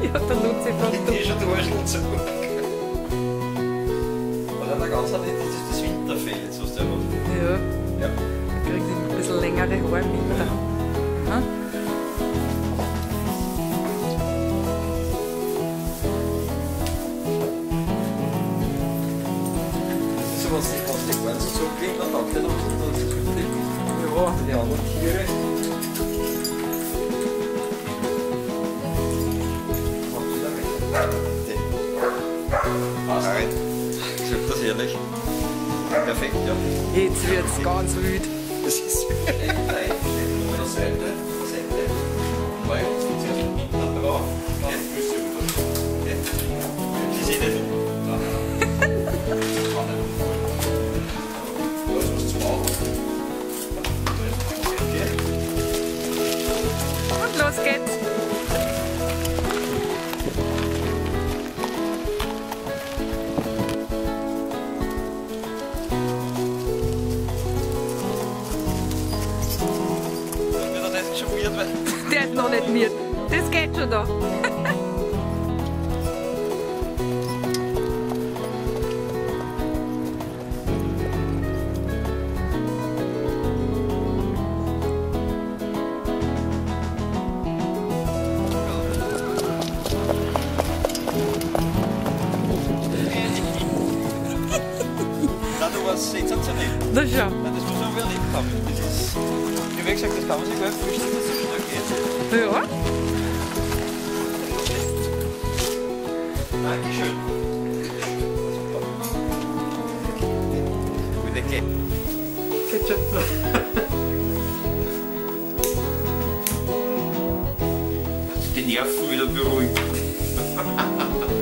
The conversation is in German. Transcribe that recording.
Ja, der Luzi fast Die ist schon der Arschlutzer. Oder der ganz hat das ist das Winterfell, jetzt hast du ja was. Ja, Ja. da kriegt ein bisschen längere Haare im Winter. Hm? Das ist so, was die gar nicht so klingt, dann taugt der noch so künftig. Ja. Die anderen Tiere. Macht wieder weg. Passt. Nein. Ich sag das ehrlich. Perfekt, ja. Jetzt wird's ganz wild. Das ist nein, nur der Seite. Weil jetzt geht zuerst hinten drauf, dann Füße rüber. Okay. Sie sehen nicht um. Da. Das kann nicht umfallen. Da ist was zum Augen. Okay. Und los geht's. Dann wird er das schon weird, weil Der ist noch nicht mit. Das geht schon da. na, du warst sensationell. Na schau. Nein, das muss man überlebt haben. Das ist, wie gesagt, das kann man sich gleich vorstellen, dass es so schnell geht. Ja. Dankeschön. Gute Geh. Geht schon. Die Nerven wieder beruhigt.